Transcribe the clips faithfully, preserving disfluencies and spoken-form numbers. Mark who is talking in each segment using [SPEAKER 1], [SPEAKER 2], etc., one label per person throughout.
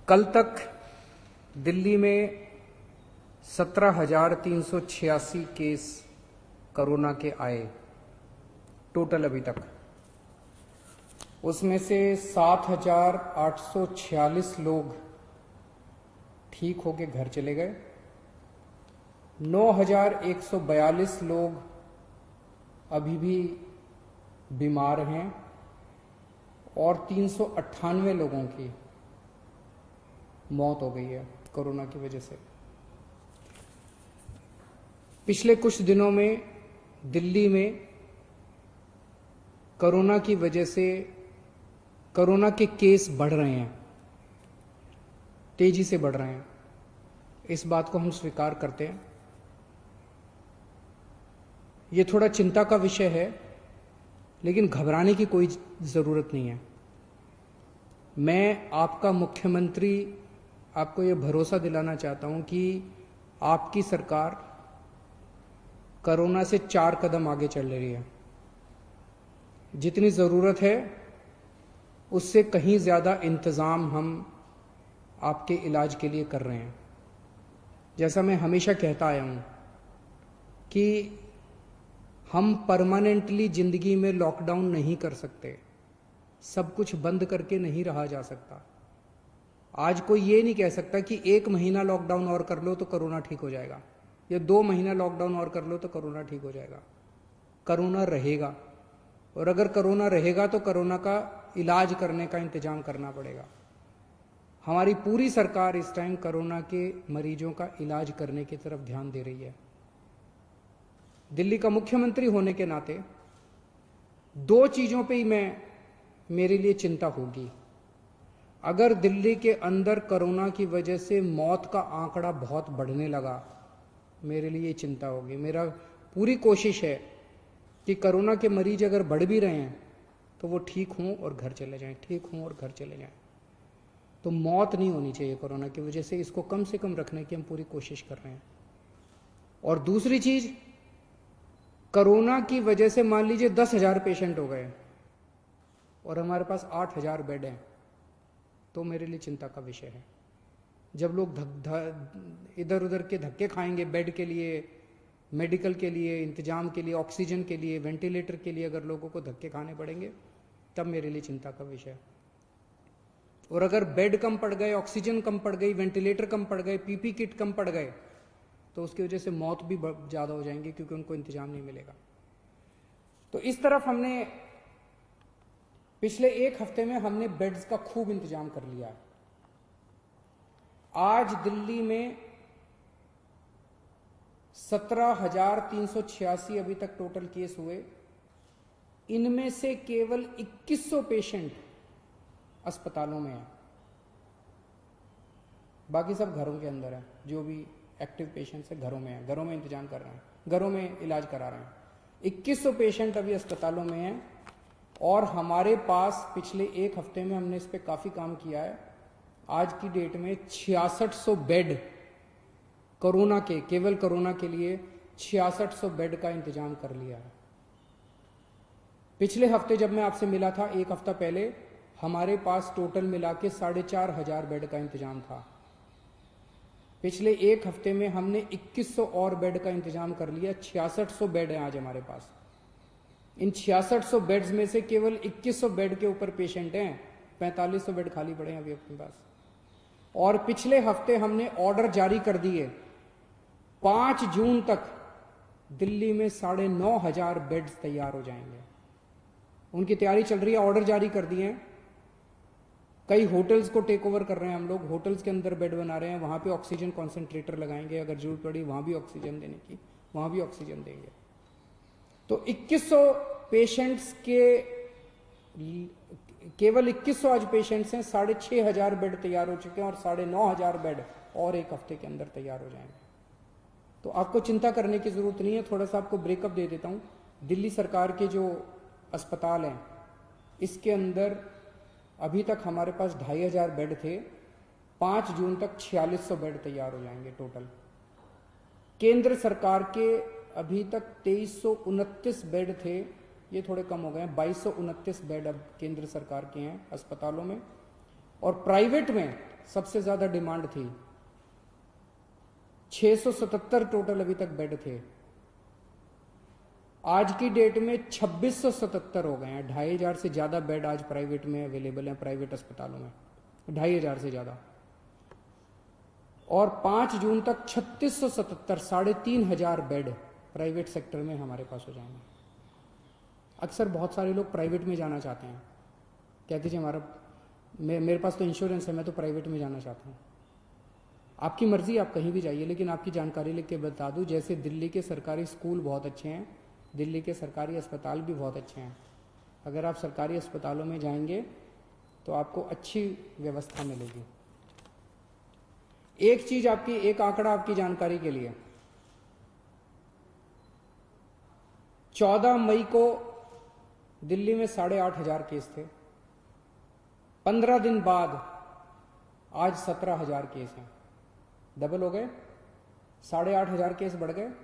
[SPEAKER 1] कल तक दिल्ली में सत्रह हजार तीन सौ छियासी केस कोरोना के आए टोटल अभी तक। उसमें से सात हजार आठ सौ छियालीस लोग ठीक होके घर चले गए, नौ हजार एक सौ बयालीस लोग अभी भी बीमार हैं और तीन सौ अट्ठानवे लोगों की मौत हो गई है कोरोना की वजह से। पिछले कुछ दिनों में दिल्ली में कोरोना की वजह से कोरोना के केस बढ़ रहे हैं, तेजी से बढ़ रहे हैं। इस बात को हम स्वीकार करते हैं। ये थोड़ा चिंता का विषय है, लेकिन घबराने की कोई जरूरत नहीं है। मैं आपका मुख्यमंत्री आपको ये भरोसा दिलाना चाहता हूं कि आपकी सरकार कोरोना से चार कदम आगे चल रही है। जितनी जरूरत है उससे कहीं ज्यादा इंतजाम हम आपके इलाज के लिए कर रहे हैं। जैसा मैं हमेशा कहता आया हूं कि हम परमानेंटली जिंदगी में लॉकडाउन नहीं कर सकते, सब कुछ बंद करके नहीं रहा जा सकता। आज कोई ये नहीं कह सकता कि एक महीना लॉकडाउन और कर लो तो कोरोना ठीक हो जाएगा, या दो महीना लॉकडाउन और कर लो तो कोरोना ठीक हो जाएगा। कोरोना रहेगा, और अगर कोरोना रहेगा तो कोरोना का इलाज करने का इंतजाम करना पड़ेगा। हमारी पूरी सरकार इस टाइम कोरोना के मरीजों का इलाज करने की तरफ ध्यान दे रही है। दिल्ली का मुख्यमंत्री होने के नाते दो चीजों पे ही मैं मेरे लिए चिंता होगी। अगर दिल्ली के अंदर कोरोना की वजह से मौत का आंकड़ा बहुत बढ़ने लगा, मेरे लिए चिंता होगी। मेरा पूरी कोशिश है कि कोरोना के मरीज अगर बढ़ भी रहे हैं तो वो ठीक हों और घर चले जाएं, ठीक हों और घर चले जाएं। तो मौत नहीं होनी चाहिए कोरोना की वजह से, इसको कम से कम रखने की हम पूरी कोशिश कर रहे हैं। और दूसरी चीज, कोरोना की वजह से मान लीजिए दस हजार पेशेंट हो गए और हमारे पास आठ हजार बेड हैं, तो मेरे लिए चिंता का विषय है। जब लोग इधर उधर के धक्के खाएंगे बेड के लिए, मेडिकल के लिए, इंतजाम के लिए, ऑक्सीजन के लिए, वेंटिलेटर के लिए, अगर लोगों को धक्के खाने पड़ेंगे तब मेरे लिए चिंता का विषय है। और अगर बेड कम पड़ गए, ऑक्सीजन कम पड़ गई, वेंटिलेटर कम पड़ गए, पीपी किट कम पड़ गए, तो उसकी वजह से मौत भी ज्यादा हो जाएंगी क्योंकि उनको इंतजाम नहीं मिलेगा। तो इस तरफ हमने पिछले एक हफ्ते में हमने बेड्स का खूब इंतजाम कर लिया है। आज दिल्ली में सत्रह हजार तीन सौ छियासी अभी तक टोटल केस हुए। इनमें से केवल इक्कीस सौ पेशेंट अस्पतालों में है, बाकी सब घरों के अंदर है। जो भी एक्टिव पेशेंट्स है घरों में है, घरों में इंतजाम कर रहे हैं, घरों में इलाज करा रहे हैं। इक्कीस सौ पेशेंट अभी अस्पतालों में हैं। और हमारे पास पिछले एक हफ्ते में हमने इस पे काफी काम किया है। आज की डेट में छियासठ सौ बेड कोरोना के, केवल कोरोना के लिए छियासठ सौ बेड का इंतजाम कर लिया है। पिछले हफ्ते जब मैं आपसे मिला था, एक हफ्ता पहले, हमारे पास टोटल मिला के साढ़े चार हजार बेड का इंतजाम था। पिछले एक हफ्ते में हमने इक्कीस सौ और बेड का इंतजाम कर लिया। छियासठ सौ बेड है आज हमारे पास। इन छियासठ सौ बेड्स में से केवल इक्कीस सौ बेड के ऊपर पेशेंट हैं, पैंतालीस सौ बेड खाली पड़े हैं अभी अपने पास। और पिछले हफ्ते हमने ऑर्डर जारी कर दिए, पांच जून तक दिल्ली में साढ़े नौ हजार बेड्स तैयार हो जाएंगे। उनकी तैयारी चल रही है, ऑर्डर जारी कर दिए हैं। कई होटल्स को टेक ओवर कर रहे हैं हम लोग, होटल्स के अंदर बेड बना रहे हैं, वहां पे ऑक्सीजन कॉन्सेंट्रेटर लगाएंगे, अगर जरूरत पड़ी वहां भी ऑक्सीजन देने की, वहां भी ऑक्सीजन देंगे। तो इक्कीस सौ पेशेंट्स के, केवल इक्कीस सौ आज पेशेंट्स हैं, साढ़े छह हजार बेड तैयार हो चुके हैं और साढ़े नौ हजार बेड और एक हफ्ते के अंदर तैयार हो जाएंगे। तो आपको चिंता करने की जरूरत नहीं है। थोड़ा सा आपको ब्रेकअप दे देता हूं। दिल्ली सरकार के जो अस्पताल हैं, इसके अंदर अभी तक हमारे पास ढाई हजार बेड थे। पांच जून तक छियालीस सौ बेड तैयार हो जाएंगे टोटल। केंद्र सरकार के अभी तक तेईस सौ उनतीस बेड थे, ये थोड़े कम हो गए हैं, बाईस सौ उनतीस बेड अब केंद्र सरकार के हैं अस्पतालों में। और प्राइवेट में सबसे ज्यादा डिमांड थी, छह सौ सतहत्तर टोटल अभी तक बेड थे। आज की डेट में छब्बीस सौ सतहत्तर हो गए हैं। ढाई हजार से ज्यादा बेड आज प्राइवेट में अवेलेबल हैं, प्राइवेट अस्पतालों में ढाई हजार से ज्यादा। और पांच जून तक छत्तीस सौ सतहत्तर, साढ़े तीन हजार बेड प्राइवेट सेक्टर में हमारे पास हो जाएंगे। अक्सर बहुत सारे लोग प्राइवेट में जाना चाहते हैं, कहते जी हमारा मे, मेरे पास तो इंश्योरेंस है, मैं तो प्राइवेट में जाना चाहता हूँ। आपकी मर्जी, आप कहीं भी जाइए, लेकिन आपकी जानकारी लिख के बता दूं, जैसे दिल्ली के सरकारी स्कूल बहुत अच्छे हैं, दिल्ली के सरकारी अस्पताल भी बहुत अच्छे हैं। अगर आप सरकारी अस्पतालों में जाएंगे तो आपको अच्छी व्यवस्था मिलेगी। एक चीज आपकी, एक आंकड़ा आपकी जानकारी के लिए, चौदह मई को दिल्ली में साढ़े आठ हजार केस थे। पंद्रह दिन बाद आज सत्रह हजार केस हैं, डबल हो गए, साढ़े आठ हजार केस बढ़ गए।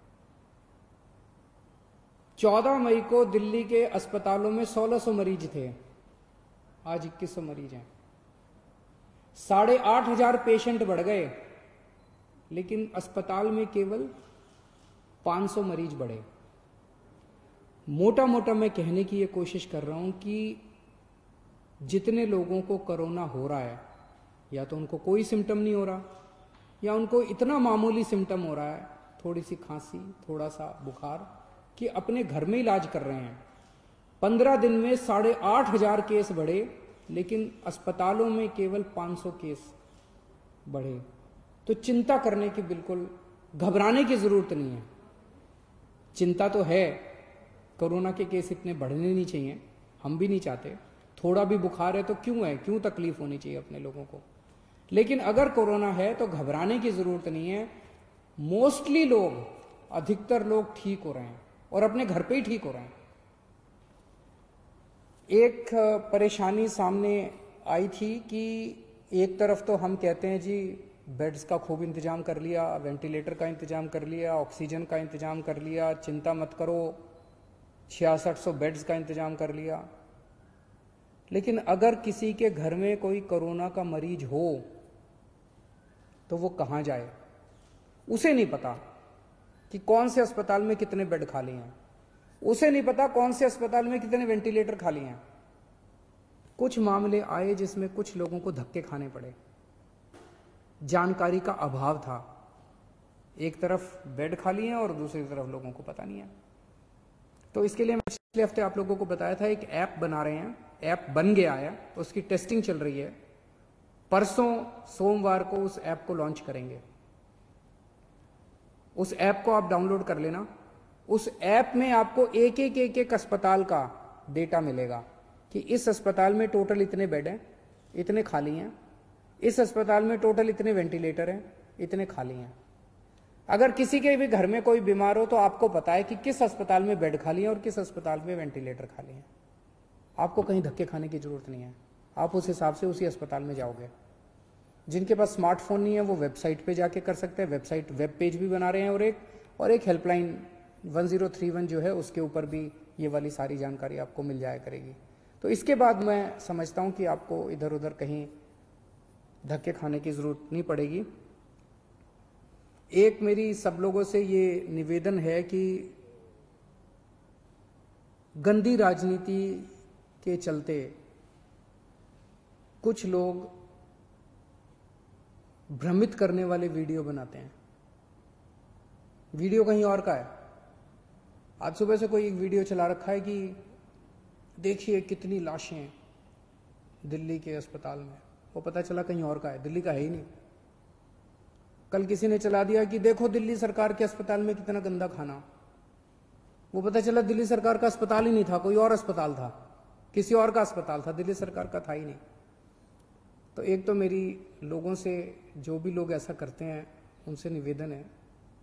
[SPEAKER 1] चौदह मई को दिल्ली के अस्पतालों में सोलह सौ मरीज थे, आज इक्कीस सौ मरीज हैं। साढ़े आठ हजार पेशेंट बढ़ गए, लेकिन अस्पताल में केवल पांच सौ मरीज बढ़े। मोटा मोटा मैं कहने की ये कोशिश कर रहा हूं कि जितने लोगों को कोरोना हो रहा है, या तो उनको कोई सिम्टम नहीं हो रहा, या उनको इतना मामूली सिम्टम हो रहा है, थोड़ी सी खांसी, थोड़ा सा बुखार, कि अपने घर में इलाज कर रहे हैं। पंद्रह दिन में साढ़े आठ हजार केस बढ़े, लेकिन अस्पतालों में केवल पांच सौ केस बढ़े। तो चिंता करने की, बिल्कुल घबराने की जरूरत नहीं है। चिंता तो है, कोरोना के केस इतने बढ़ने नहीं चाहिए, हम भी नहीं चाहते। थोड़ा भी बुखार है तो क्यों है, क्यों तकलीफ होनी चाहिए अपने लोगों को। लेकिन अगर कोरोना है तो घबराने की जरूरत नहीं है। मोस्टली लोग, अधिकतर लोग ठीक हो रहे हैं और अपने घर पे ही ठीक हो रहे हैं। एक परेशानी सामने आई थी कि एक तरफ तो हम कहते हैं जी बेड्स का खूब इंतजाम कर लिया, वेंटिलेटर का इंतजाम कर लिया, ऑक्सीजन का इंतजाम कर लिया, चिंता मत करो, छियासठ सौ बेड्स का इंतजाम कर लिया। लेकिन अगर किसी के घर में कोई कोरोना का मरीज हो तो वो कहां जाए, उसे नहीं पता कि कौन से अस्पताल में कितने बेड खाली हैं, उसे नहीं पता कौन से अस्पताल में कितने वेंटिलेटर खाली हैं। कुछ मामले आए जिसमें कुछ लोगों को धक्के खाने पड़े, जानकारी का अभाव था। एक तरफ बेड खाली है और दूसरी तरफ लोगों को पता नहीं है। तो इसके लिए मैं पिछले हफ्ते आप लोगों को बताया था, एक ऐप बना रहे हैं, ऐप बन गया है, उसकी टेस्टिंग चल रही है। परसों सोमवार को उस ऐप को लॉन्च करेंगे। उस ऐप को आप डाउनलोड कर लेना। उस ऐप में आपको एक एक एक एक अस्पताल का डेटा मिलेगा कि इस अस्पताल में टोटल इतने बेड हैं, इतने खाली हैं, इस अस्पताल में टोटल इतने वेंटिलेटर हैं, इतने खाली हैं। अगर किसी के भी घर में कोई बीमार हो तो आपको पता है कि किस अस्पताल में बेड खाली है और किस अस्पताल में वेंटिलेटर खाली है। आपको कहीं धक्के खाने की जरूरत नहीं है, आप उस हिसाब से उसी अस्पताल में जाओगे। जिनके पास स्मार्टफोन नहीं है वो वेबसाइट पे जाके कर सकते हैं, वेबसाइट वेब पेज भी बना रहे हैं, और एक और एक helpline one zero three one जो है उसके ऊपर भी ये वाली सारी जानकारी आपको मिल जाया करेगी। तो इसके बाद मैं समझता हूँ कि आपको इधर उधर कहीं धक्के खाने की जरूरत नहीं पड़ेगी। एक मेरी सब लोगों से ये निवेदन है कि गंदी राजनीति के चलते कुछ लोग भ्रमित करने वाले वीडियो बनाते हैं। वीडियो कहीं और का है। आज सुबह से कोई एक वीडियो चला रखा है कि देखिए कितनी लाशें हैं दिल्ली के अस्पताल में, वो पता चला कहीं और का है, दिल्ली का है ही नहीं। कल किसी ने चला दिया कि देखो दिल्ली सरकार के अस्पताल में कितना गंदा खाना, वो पता चला दिल्ली सरकार का अस्पताल ही नहीं था, कोई और अस्पताल था, किसी और का अस्पताल था, दिल्ली सरकार का था ही नहीं। तो एक तो मेरी लोगों से, जो भी लोग ऐसा करते हैं उनसे निवेदन है,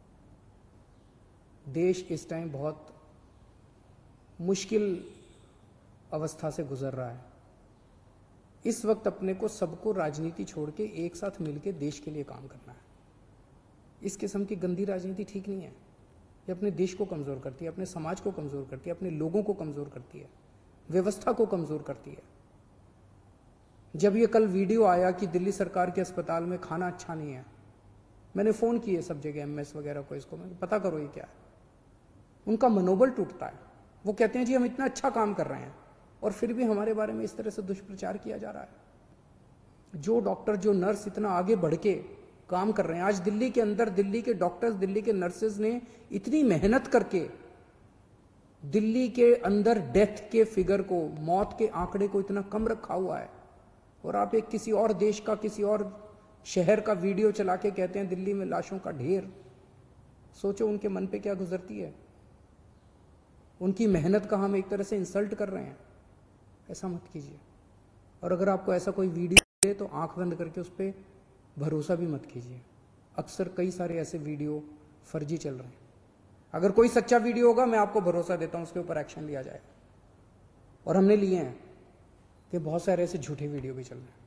[SPEAKER 1] देश इस टाइम बहुत मुश्किल अवस्था से गुजर रहा है। इस वक्त अपने को सबको राजनीति छोड़ के एक साथ मिलकर देश के लिए काम करना है। इस किस्म की गंदी राजनीति ठीक नहीं है। ये अपने देश को कमजोर करती है, अपने समाज को कमजोर करती है, अपने लोगों को कमजोर करती है, व्यवस्था को कमजोर करती है। जब ये कल वीडियो आया कि दिल्ली सरकार के अस्पताल में खाना अच्छा नहीं है, मैंने फोन किए सब जगह एमएस वगैरह को, इसको मैं पता करो ये क्या है। उनका मनोबल टूटता है। वो कहते हैं जी हम इतना अच्छा काम कर रहे हैं और फिर भी हमारे बारे में इस तरह से दुष्प्रचार किया जा रहा है। जो डॉक्टर, जो नर्स इतना आगे बढ़ के काम कर रहे हैं, आज दिल्ली के अंदर दिल्ली के डॉक्टर्स, दिल्ली के नर्सेज ने इतनी मेहनत करके दिल्ली के अंदर डेथ के फिगर को, मौत के आंकड़े को इतना कम रखा हुआ है, और आप एक किसी और देश का, किसी और शहर का वीडियो चला के कहते हैं दिल्ली में लाशों का ढेर। सोचो उनके मन पे क्या गुजरती है। उनकी मेहनत का हम एक तरह से इंसल्ट कर रहे हैं। ऐसा मत कीजिए। और अगर आपको ऐसा कोई वीडियो है तो आंख बंद करके उस पर भरोसा भी मत कीजिए। अक्सर कई सारे ऐसे वीडियो फर्जी चल रहे हैं। अगर कोई सच्चा वीडियो होगा मैं आपको भरोसा देता हूं उसके ऊपर एक्शन लिया जाएगा, और हमने लिए हैं कि बहुत सारे ऐसे झूठे वीडियो भी चल रहे हैं।